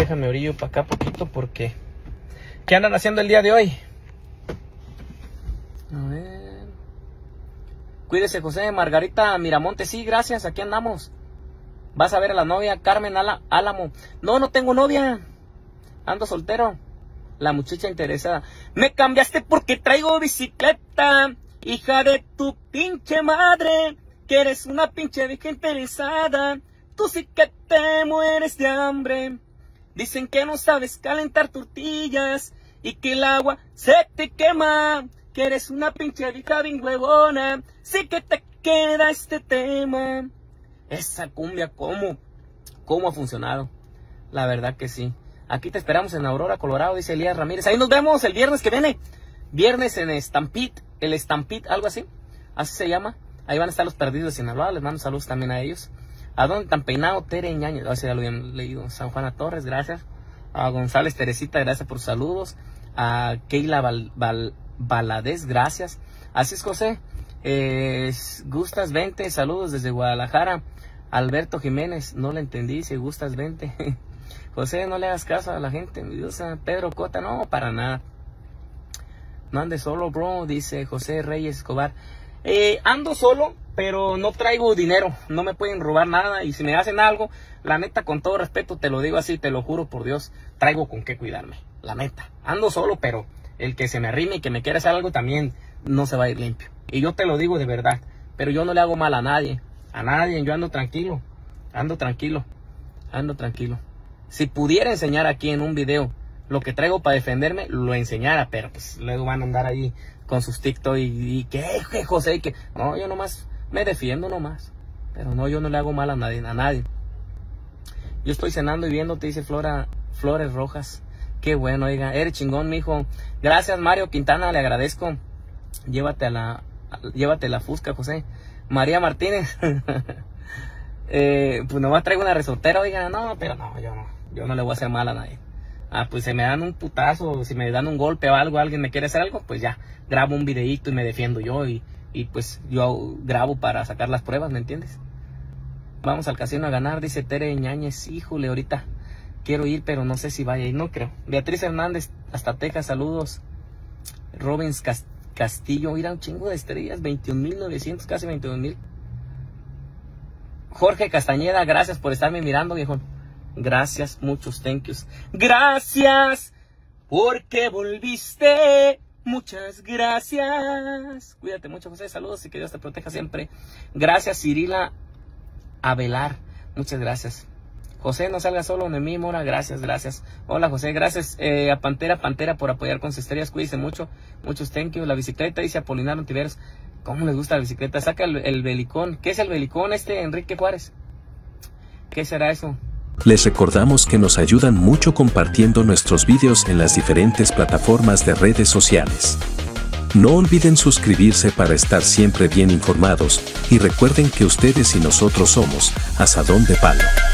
Déjame orillo para acá poquito porque... ¿Qué andan haciendo el día de hoy? A ver... Cuídese, José. Margarita Miramonte, sí, gracias, aquí andamos. Vas a ver a la novia Carmen Álamo. No, no tengo novia. Ando soltero. La muchacha interesada. Me cambiaste porque traigo bicicleta. Hija de tu pinche madre. Que eres una pinche vieja interesada. Tú sí que te mueres de hambre. Dicen que no sabes calentar tortillas. Y que el agua se te quema. Que eres una pinche vieja bien huevona. Sí que te queda este tema. Esa cumbia, ¿cómo ha funcionado? La verdad que sí. Aquí te esperamos en Aurora, Colorado, dice Elías Ramírez. Ahí nos vemos el viernes que viene. Viernes en Stampede, el Stampede, algo así. Así se llama. Ahí van a estar los perdidos de Sinaloa. Les mando saludos también a ellos. ¿A dónde tan peinado? Tere Ñañez. A ver si ya lo habían leído. San Juana Torres, gracias. A González Teresita, gracias por sus saludos. A Keila Valadez, gracias. Así es, José. Gustas 20, saludos desde Guadalajara. Alberto Jiménez, no le entendí, si gustas 20. José, no le hagas caso a la gente envidiosa. Pedro Cota, no, para nada. No andes solo, bro, dice José Reyes Escobar. Ando solo, pero no traigo dinero. No me pueden robar nada. Y si me hacen algo, la neta, con todo respeto, te lo digo así, te lo juro por Dios, traigo con qué cuidarme. La neta, ando solo, pero el que se me arrime y que me quiera hacer algo también no se va a ir limpio. Y yo te lo digo de verdad, pero yo no le hago mal a nadie. A nadie, yo ando tranquilo. Ando tranquilo. Si pudiera enseñar aquí en un video lo que traigo para defenderme, lo enseñara, pero pues luego van a andar ahí con sus TikTok y que José, y que... No, yo nomás me defiendo nomás. Pero no, yo no le hago mal a nadie. Yo estoy cenando y viendo, te dice Flores Rojas. Qué bueno, oiga, eres chingón, mijo. Gracias, Mario Quintana, le agradezco. Llévate la fusca, José. María Martínez. Pues nomás traigo una resortera, oiga. No, pero no, yo no le voy a hacer mal a nadie. Pues si me dan un putazo, si me dan un golpe o algo, alguien me quiere hacer algo, pues ya, grabo un videíto y me defiendo yo. Y pues yo grabo para sacar las pruebas, ¿me entiendes? Vamos al casino a ganar, dice Tere Ñañez. Híjole, ahorita quiero ir, pero no sé si vaya y no creo. Beatriz Hernández, hasta Texas, saludos. Robins Castillo, mira, un chingo de estrellas, 21.900, casi 22.000. Jorge Castañeda, gracias por estarme mirando, viejo. Gracias, muchos thank yous. Gracias porque volviste. Muchas gracias. Cuídate mucho, José. Saludos y que Dios te proteja siempre. Gracias, Cirila Avelar. Muchas gracias. José, no salga solo, Nemí Mora, gracias. Hola, José, gracias a Pantera por apoyar con sus estrellas, cuídense mucho, muchos thank you. La bicicleta, dice Apolinar Tiveros, ¿cómo les gusta la bicicleta? Saca el belicón. ¿Qué es el belicón Enrique Juárez? ¿Qué será eso? Les recordamos que nos ayudan mucho compartiendo nuestros vídeos en las diferentes plataformas de redes sociales. No olviden suscribirse para estar siempre bien informados y recuerden que ustedes y nosotros somos Asadón de Palo.